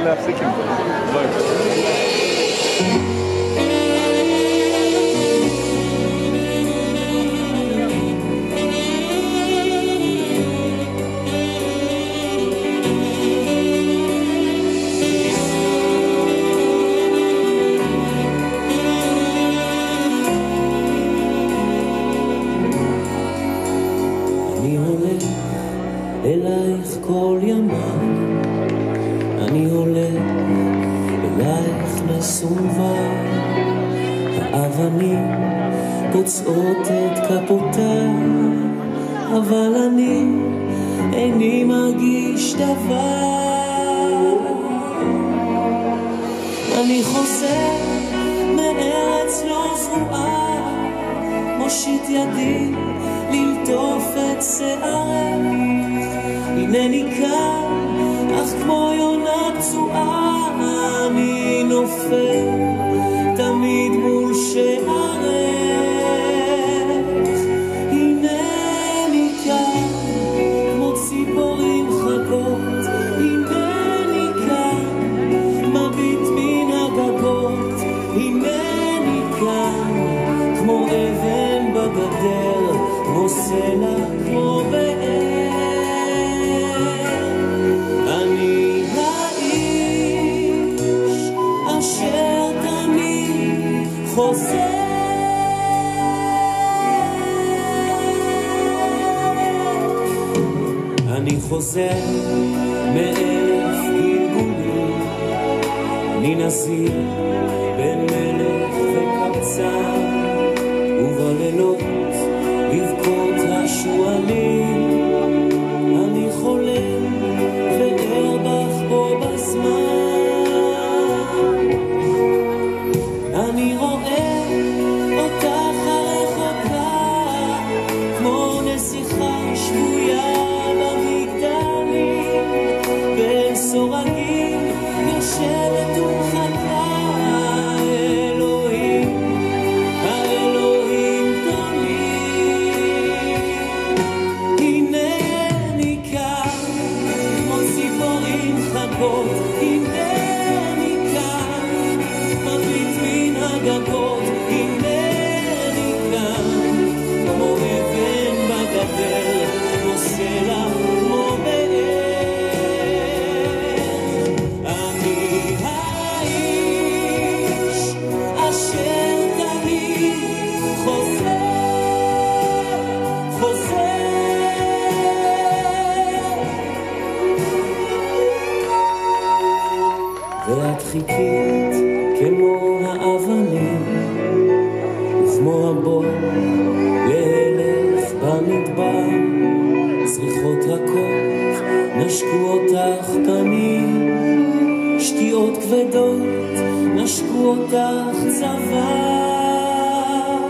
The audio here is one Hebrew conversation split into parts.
להפסיק עם זה. לא יותר. אלייך כל ימיי, אני הולך אלייך מסונבר, האבנים פוצעות את כפותיי, אבל אני איני מרגיש דבר. אני חוזר מארץ לא זרועה, מושיט ידי ללטוף את שערי, הנני כאן, אך כמו יונה פצועה, אני נופל תמיד מול שערך. הנני כאן, כמו ציפורים חגות, הנני כאן, מביט מן הגגות, הנני כאן, כמו אבן בגדר, כמו סלע, כמו באר. אני חוזר מאלף גלגולים, אני נזיר בין מלך וקבצן, ובלילות לבכות השועלים, אני חולם וער בך בו בזמן. אני רואה אותך הרחוקה, כמו נסיכה שבויה במגדלים, בין סורגים יושבת ומחכה. אלוהים, האלוהים גדולים. הנני כאן, כמו ציפורים חגות, הנני כאן, מביט מן הגגות, הנני כאן, כמו אבן בגדר, כמו סלע, כמו באר. אני האיש אשר תמיד חוזר. ואת חיכית כמו האבנים, וכמו הבור להלך במדבר, צריכות רכות נשקו אותך פנים, שתיות כבדות נשקו אותך צוואר.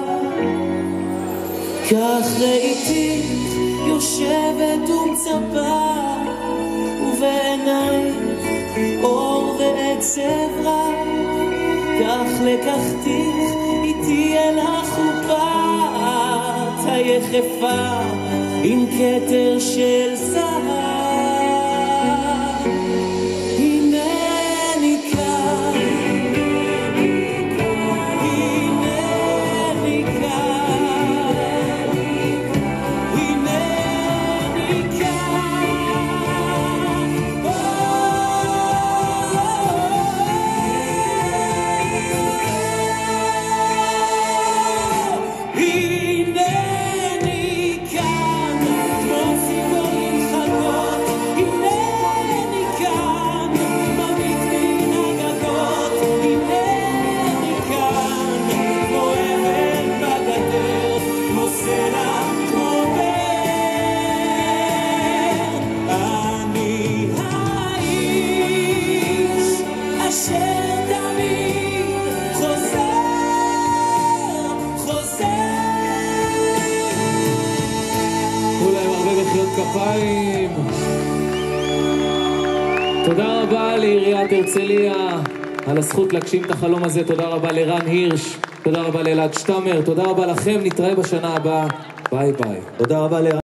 כך ראיתיך יושבת ומצפה, ובעינייך אור ועצב רע, כך לקחתיך איתי אל החופה, את היחפה עם כתר של זהב. הנני כאן, הנני כאן, הנני כאן. הנני כאן, כמו ציפורים חגות, הנני כאן, מביט מן הגגות, הנני כאן, כמו אבן בגדר, כמו סלע, כמו באר. אני האיש אשר תמיד חוזר. תנו להם הרבה מחיאות כפיים. תודה רבה לעיריית הרצליה על הזכות להגשים את החלום הזה. תודה רבה לרן הירש, תודה רבה לאלעד שטמר, תודה רבה לכם, נתראה בשנה הבאה. ביי ביי. תודה רבה